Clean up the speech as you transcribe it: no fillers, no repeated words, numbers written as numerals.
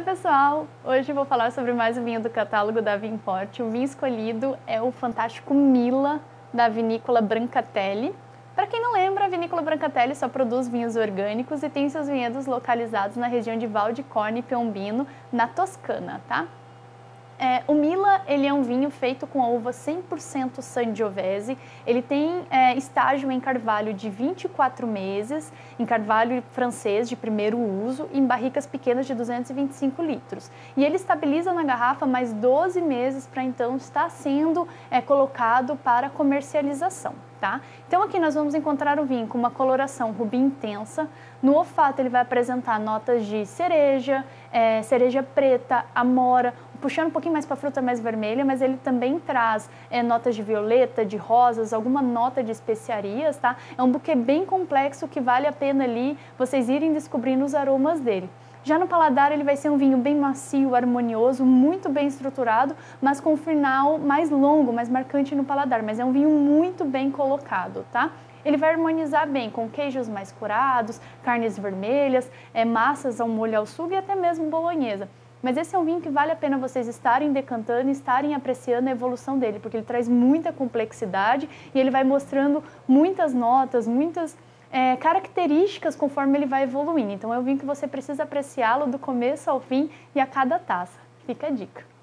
pessoal! Hoje eu vou falar sobre mais um vinho do catálogo da Vinport. O vinho escolhido é o fantástico Mila, da vinícola Brancatelli. Para quem não lembra, a vinícola Brancatelli só produz vinhos orgânicos e tem seus vinhedos localizados na região de Val di Corne e Piombino, na Toscana, tá? O Mila, ele é um vinho feito com a uva 100% Sangiovese. Ele tem estágio em carvalho de 24 meses, em carvalho francês de primeiro uso, em barricas pequenas de 225 litros. E ele estabiliza na garrafa mais 12 meses para então estar sendo colocado para comercialização. Tá? Então aqui nós vamos encontrar o vinho com uma coloração rubi intensa. No olfato ele vai apresentar notas de cereja, cereja preta, amora, puxando um pouquinho mais para a fruta mais vermelha, mas ele também traz notas de violeta, de rosas, alguma nota de especiarias, tá? É um buquê bem complexo que vale a pena ali vocês irem descobrindo os aromas dele. Já no paladar ele vai ser um vinho bem macio, harmonioso, muito bem estruturado, mas com um final mais longo, mais marcante no paladar, mas é um vinho muito bem colocado, tá? Ele vai harmonizar bem com queijos mais curados, carnes vermelhas, massas ao molho ao sugo e até mesmo bolonhesa. Mas esse é um vinho que vale a pena vocês estarem decantando e estarem apreciando a evolução dele, porque ele traz muita complexidade e ele vai mostrando muitas notas, muitas características conforme ele vai evoluindo. Então é um vinho que você precisa apreciá-lo do começo ao fim e a cada taça. Fica a dica.